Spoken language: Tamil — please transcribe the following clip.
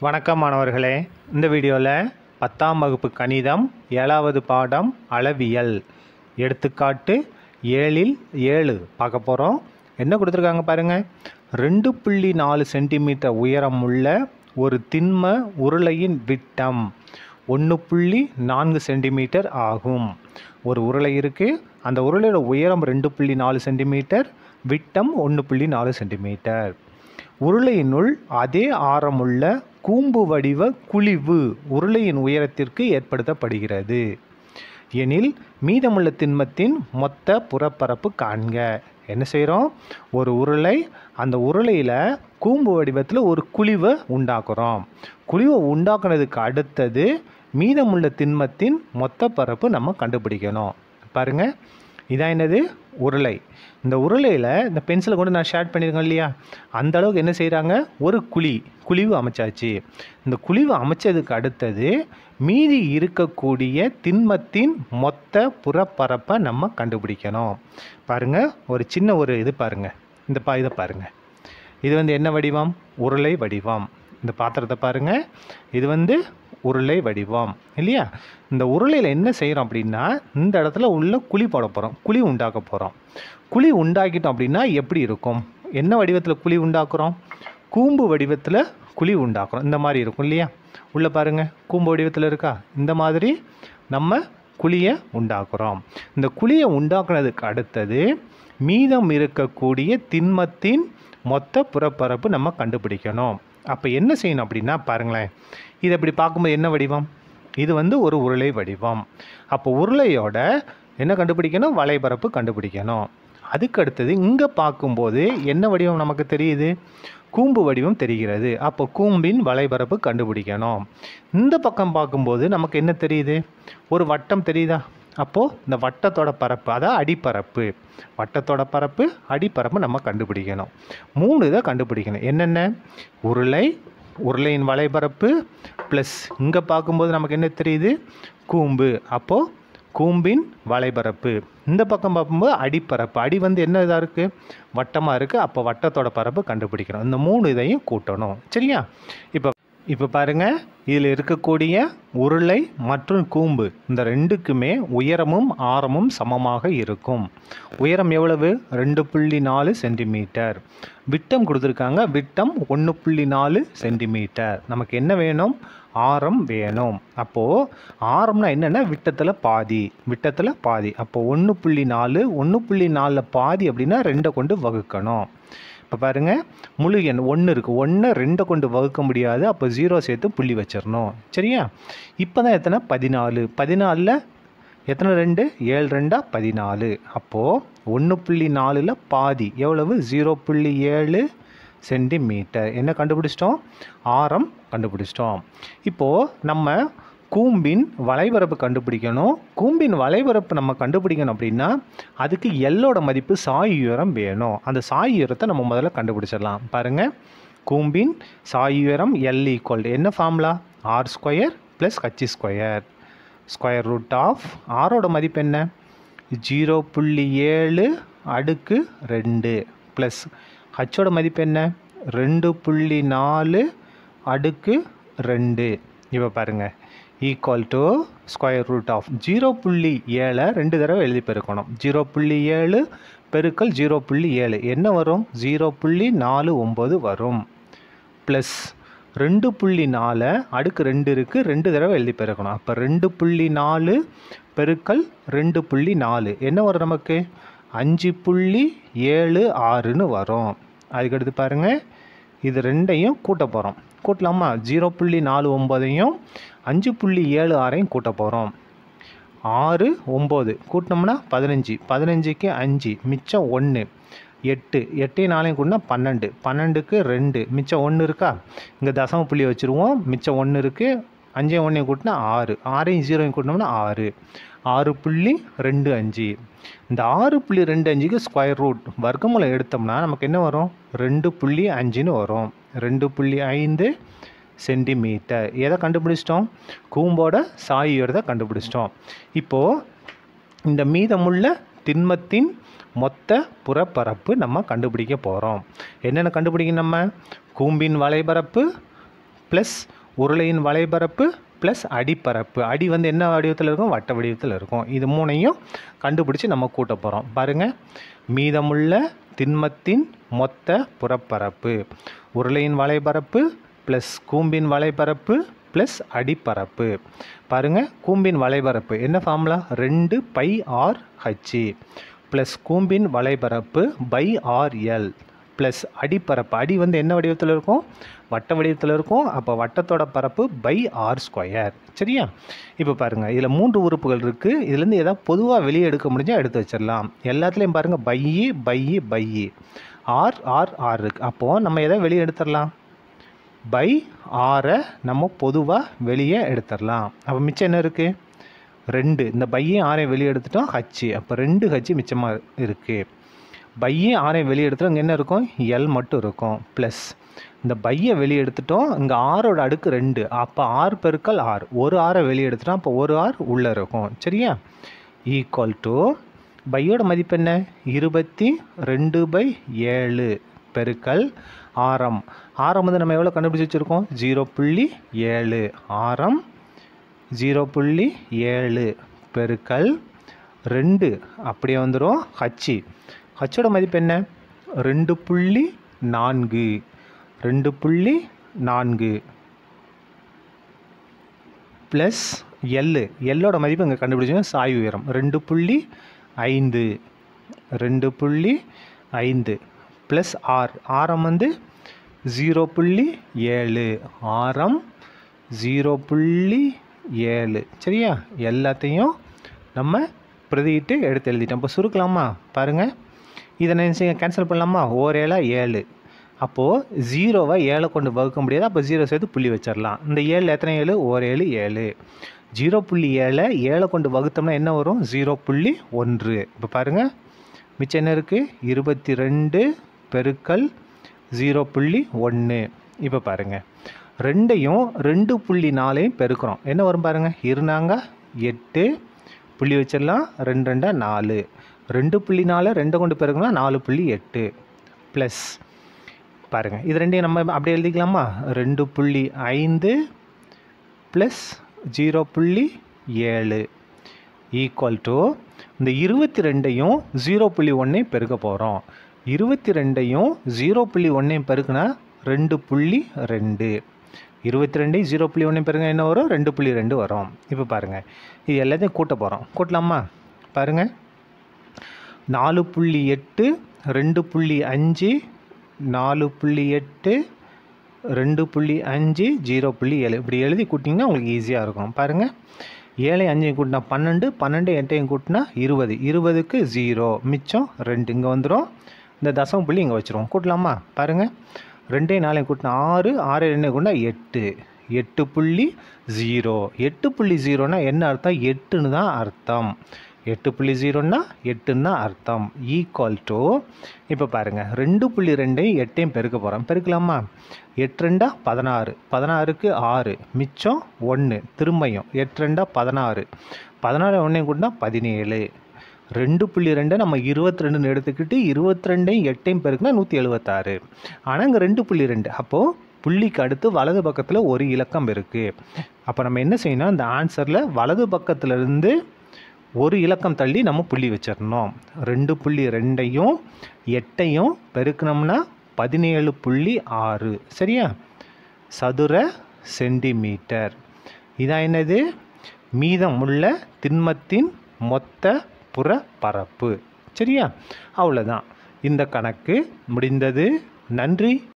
வணக்கம் மாணவர்களே. இந்த வீடியோவில் 10ஆம் வகுப்பு கணிதம் 7வது பாடம் அளவியல் எடுத்துக்காட்டு 7ல் 7 பார்க்க போகிறோம். என்ன கொடுத்துருக்காங்க பாருங்கள். 2.4 சென்டிமீட்டர் உயரம் உள்ள ஒரு திண்ம உருளையின் விட்டம் 1.4 சென்டிமீட்டர் ஆகும். ஒரு உருளை இருக்குது. அந்த உருளையோட உயரம் 2.4 சென்டிமீட்டர், விட்டம் 1.4 சென்டிமீட்டர். உருளையினுள் அதே ஆரமுள்ள கூம்பு வடிவ குழிவு உருளையின் உயரத்திற்கு ஏற்படுத்தப்படுகிறது எனில் மீதமுள்ள திண்மத்தின் மொத்த புறப்பரப்பு காண்க. என்ன செய்கிறோம்? ஒரு உருளை, அந்த உருளையில் கூம்பு வடிவத்தில் ஒரு குழிவை உண்டாக்குறோம். குழிவை உண்டாக்குனதுக்கு அடுத்தது மீதமுள்ள திண்மத்தின் மொத்த பரப்பு நம்ம கண்டுபிடிக்கணும். பாருங்கள், இதான் என்னது? உருளை. இந்த உருளையில் இந்த பென்சிலை கொண்டு நான் ஷேட் பண்ணியிருக்கேன் இல்லையா, அந்த அளவுக்கு என்ன செய்கிறாங்க? ஒரு குழிவு அமைச்சாச்சு. இந்த குழிவு அமைச்சதுக்கு அடுத்தது மீதி இருக்கக்கூடிய திண்மத்தின் மொத்த புறப்பரப்பை நம்ம கண்டுபிடிக்கணும். பாருங்கள், ஒரு சின்ன இது பாருங்கள். இதை பாருங்கள். இது என்ன வடிவம்? உருளை வடிவம். இந்த பாத்திரத்தை பாருங்கள். இது உருளை வடிவம் இல்லையா? இந்த உருளையில் என்ன செய்கிறோம் அப்படின்னா, இந்த இடத்துல உள்ள குழி போட போகிறோம், குழி உண்டாக்க போகிறோம். குழி உண்டாக்கிட்டோம் அப்படின்னா எப்படி இருக்கும்? என்ன வடிவத்தில் குழி உண்டாக்குறோம்? கூம்பு வடிவத்தில் குழி உண்டாக்குறோம். இந்த மாதிரி இருக்கும் இல்லையா? உள்ளே பாருங்கள், கூம்பு வடிவத்தில் இருக்கா? இந்த மாதிரி நம்ம குழியை உண்டாக்குறோம். இந்த குழியை உண்டாக்குனதுக்கு அடுத்தது மீதம் இருக்கக்கூடிய திண்மத்தின் மொத்த புறப்பரப்பு நம்ம கண்டுபிடிக்கணும். அப்போ என்ன செய்யணும் அப்படின்னா பாருங்களேன், இதை இப்படி பார்க்கும்போது என்ன வடிவம்? இது ஒரு உருளை வடிவம். அப்போ உருளையோட என்ன கண்டுபிடிக்கணும்? வளைபரப்பு கண்டுபிடிக்கணும். அதுக்கு அடுத்தது இங்கே பார்க்கும்போது என்ன வடிவம் நமக்கு தெரியுது? கூம்பு வடிவம் தெரிகிறது. அப்போ கூம்பின் வளைபரப்பு கண்டுபிடிக்கணும். இந்த பக்கம் பார்க்கும்போது நமக்கு என்ன தெரியுது? ஒரு வட்டம் தெரியுதா? அப்போது இந்த வட்டத்தோட பரப்பு, அதான் அடிப்பரப்பு. வட்டத்தோட பரப்பு, அடிப்பரப்பு நம்ம கண்டுபிடிக்கணும். 3 இதை கண்டுபிடிக்கணும். என்னென்ன? உருளையின் வளைபரப்பு ப்ளஸ் இங்கே பார்க்கும்போது நமக்கு என்ன தெரியுது? கூம்பு. அப்போது கூம்பின் வளைபரப்பு. இந்த பக்கம் பார்க்கும்போது அடிப்பரப்பு. அடி என்ன இதாக இருக்குது? வட்டமாக இருக்குது. அப்போ வட்டத்தோட பரப்பு கண்டுபிடிக்கணும். இந்த 3 இதையும் கூட்டணும். சரியா? இப்போ பாருங்கள், இதில் இருக்கக்கூடிய உருளை மற்றும் கூம்பு இந்த ரெண்டுக்குமே உயரமும் ஆரமும் சமமாக இருக்கும். உயரம் எவ்வளவு? 2.4 சென்டிமீட்டர். விட்டம் கொடுத்துருக்காங்க. விட்டம் 1.4 சென்டிமீட்டர். நமக்கு என்ன வேணும்? ஆரம் வேணும். அப்போது ஆரம்னா என்னென்னா விட்டத்தில் பாதி. அப்போது 1.4 பாதி அப்படின்னா 2 கொண்டு வகுக்கணும். இப்போ பாருங்கள், முழு எண் 1 இருக்குது. 1 2 கொண்டு வகுக்க முடியாது. அப்போ 0 சேர்த்து புள்ளி வச்சிடணும். சரியா? இப்போ தான் எத்தனை? 14. 14ல் எத்தனை 2? 7 2 14. அப்போது 1.4ல் பாதி எவ்வளவு? 0.7 சென்டிமீட்டர். என்ன கண்டுபிடிச்சிட்டோம்? ஆரம் கண்டுபிடிச்சிட்டோம். இப்போது நம்ம கூம்பின் வளைபரப்பு கண்டுபிடிக்கணும். கூம்பின் வளைபரப்பு நம்ம கண்டுபிடிக்கணும் அப்படின்னா அதுக்கு எல்லோட மதிப்பு சாய் உயரம் வேணும். அந்த சாய் உயரத்தை நம்ம முதல்ல கண்டுபிடிச்சிடலாம். பாருங்கள், கூம்பின் சாய் உயரம் L = என்ன formula? R² + H². Square root of ஆரோட மதிப்பு என்ன? 0.7 அடுக்கு 2 ப்ளஸ் ஹச்சோட மதிப்பு என்ன? 2.4 அடுக்கு 2. இப்போ பாருங்கள், equal to square root of 0.7 2 தடவை எழுதி பெருக்கணும். 0.7 பெருக்கல் 0.7 என்ன வரும்? 0.49 வரும். ப்ளஸ் 2.4 அடுக்கு 2 இருக்குது, 2 தடவை எழுதி பெருக்கணும். அப்போ 2.4 பெருக்கல் 2.4 என்ன வரும் நமக்கு? 5.76ன்னு வரும். அதுக்கடுத்து பாருங்கள், இது ரெண்டையும் கூட்ட போகிறோம். கூட்டலாமா? 0.49ஐயும் 5.76ஐயும் கூட்ட போகிறோம். 6 9 கூட்டினோம்னா 15. 15க்கு 5 மிச்சம் 1. 8 8 4 கூட்டினா 12. 12க்கு 2 மிச்சம் 1 இருக்கா? இங்கே தசம புள்ளி வச்சுருவோம். மிச்சம் 1 இருக்குது. 5 1 கூட்டினா 6. 6ஐயும் 0ஐயும் கூட்டினோம்னா 6. 6.25. இந்த 6.25க்கு ஸ்கொயர் ரூட் வர்க்கமூலம் எடுத்தோம்னா நமக்கு என்ன வரும்? 2.5ன்னு வரும். 2.5 சென்டிமீட்டர். எதை கண்டுபிடிச்சிட்டோம்? கூம்போட சாய் உயரத்தை கண்டுபிடிச்சிட்டோம். இப்போது இந்த மீதமுள்ள திண்மத்தின் மொத்த புறப்பரப்பு நம்ம கண்டுபிடிக்க போகிறோம். என்னென்ன கண்டுபிடிக்கணும்? நம்ம கூம்பின் வளைபரப்பு ப்ளஸ் உருளையின் வலைபரப்பு ப்ளஸ் அடிப்பரப்பு. அடி வந்து என்ன வடிவத்தில் இருக்கும்? வட்ட வடிவத்தில் இருக்கும். இது மூணையும் கண்டுபிடிச்சி நம்ம கூட்ட போகிறோம். பாருங்கள், மீதமுள்ள திண்மத்தின் மொத்த புறப்பரப்பு உருளையின் வலைபரப்பு ப்ளஸ் கூம்பின் வலைபரப்பு ப்ளஸ் அடிப்பரப்பு. பாருங்கள், கூம்பின் வலைபரப்பு என்ன ஃபார்முலா? 2πr/h ப்ளஸ் கூம்பின் வலைபரப்பு பை RL ப்ளஸ் அடிப்பரப்பு. அடி வந்து என்ன வடிவத்தில் இருக்கும்? வட்ட வடிவத்தில் இருக்கும். அப்போ வட்டத்தோட பரப்பு பை r². சரியா? இப்போ பாருங்கள், இதில் 3 உறுப்புகள் இருக்குது. இதுலேருந்து எதாவது பொதுவாக வெளியே எடுக்க முடிஞ்சால் எடுத்து வச்சிடலாம். எல்லாத்துலேயும் பாருங்கள் பை r இருக்குது. அப்போது நம்ம எதை வெளியே எடுத்துடலாம்? பை ஆரை நம்ம பொதுவாக வெளியே எடுத்துடலாம். அப்போ மிச்சம் என்ன இருக்குது? 2. இந்த பையையும் ஆரையும் வெளியே எடுத்துட்டோம், ஹச். அப்போ 2h மிச்சமாக இருக்குது. பையையும் ஆரையும் வெளியே எடுத்துட்டோம், இங்கே என்ன இருக்கும்? L மட்டும் இருக்கும். ப்ளஸ் இந்த பையை வெளியே எடுத்துட்டோம், இங்கே ஆரோட அடுக்கு 2. அப்போ r பெருக்கல் r. ஒரு ஆரை வெளியே எடுத்துட்டோம், அப்போ ஒரு r உள்ளே இருக்கும். சரியா? ஈக்குவல் டு பையோட மதிப்பு என்ன? 22/7 பெருக்கல் ஆரம். ஆரம் வந்து நம்ம எவ்வளோ கண்டுபிடிச்சி வச்சுருக்கோம்? 0.7. ஆரம் 0.7 பெருக்கல் 2 அப்படியே வந்துடும் ஹச். ஹச்சோட மதிப்பு என்ன? 2.4. 2.4 ப்ளஸ் எல்லோட மதிப்பு இங்கே கண்டுபிடிச்சோம், சாய் உயரம் 2.5. 2.5 ப்ளஸ் ஆரம் வந்து 0.7. ஆரம் 0.7. சரியா? எல்லாத்தையும் நம்ம பிரதியிட்டு எடுத்து எழுதிட்டோம். இப்போ சுருக்கலாமா? பாருங்கள், இதை நினச்சிங்க கேன்சல் பண்ணலாமா? 1 7. அப்போது 0வை 7 கொண்டு வகுக்க முடியாது. அப்போ 0 சேர்த்து புள்ளி வச்சிடலாம். இந்த 7 எத்தனை 7? 1 7. 0.7 7 கொண்டு வகுத்தோம்னா என்ன வரும்? 0.1. இப்போ பாருங்கள், மிச்சம் என்ன இருக்குது? 22 பெருக்கல் 0.1. இப்போ பாருங்கள், 2யும் 2.4 பெருக்கிறோம். என்ன வரும் பாருங்கள்? 2 8 புள்ளி வச்சிடலாம். 2 2 4. 2.4 2 கொண்டு பெருக்கணும் 4.8 ப்ளஸ் பாருங்கள், இது ரெண்டையும் நம்ம அப்படியே எழுதிக்கலாமா? 2.5 ப்ளஸ் 0.7 ஈக்குவல் டு இந்த 22யும் 0.1 பெருக்க போகிறோம். 22யும் 0.1 பெருக்குனா 2.2. 22 0.1 பெருங்க என்ன வரும்? 2.2 வரும். இப்போ பாருங்கள், இது எல்லாத்தையும் கூட்ட போகிறோம். கூட்டலாமா? பாருங்கள், 4.8 2.5 4.8 2.5 0.7 இப்படி எழுதி கூட்டிங்கன்னா உங்களுக்கு ஈஸியாக இருக்கும். பாருங்கள், 7 5 கூட்டினா 12, 12 8 கூட்டினா 20. 20க்கு 0 மிச்சம் 2 இங்கே வந்துடும். இந்த தசம புள்ளி இங்கே வச்சுருவோம். கூட்டலாமா? பாருங்கள், 2 4 கூட்டினா 6, 6 2 கூட்டினா 8. 8.0. 8.0னா என்ன அர்த்தம்? 8ன்னு தான் அர்த்தம். 8.0ன்னா 8ன்னு தான் அர்த்தம். ஈக்குவல் டு இப்போ பாருங்கள், 2.2 8 பெருக்க போகிறோம். பெருக்கலாமா? 8 2 16. 16க்கு 6 மிச்சம் 1. திரும்பியும் 8 2 16. 16 1 கூட்டினா 17. 2.2 நம்ம 22 எடுத்துக்கிட்டு 22 8 பெருக்குனா 176. ஆனால் இங்கே 2.2. அப்போது புள்ளிக்கு அடுத்து வலது பக்கத்தில் ஒரு இலக்கம் இருக்குது. அப்போ நம்ம என்ன செய்யணும்? இந்த ஆன்சரில் வலது பக்கத்திலிருந்து ஒரு இலக்கம் தள்ளி நம்ம புள்ளி வச்சிடணும். 2.2யும் 8யும் பெருக்கணும்னா 17.6. சரியா? சதுர சென்டிமீட்டர். இதான் என்னது? மீதம் உள்ள திண்மத்தின் மொத்த புறப்பரப்பு. சரியா? அவ்வளோதான், இந்த கணக்கு முடிந்தது. நன்றி.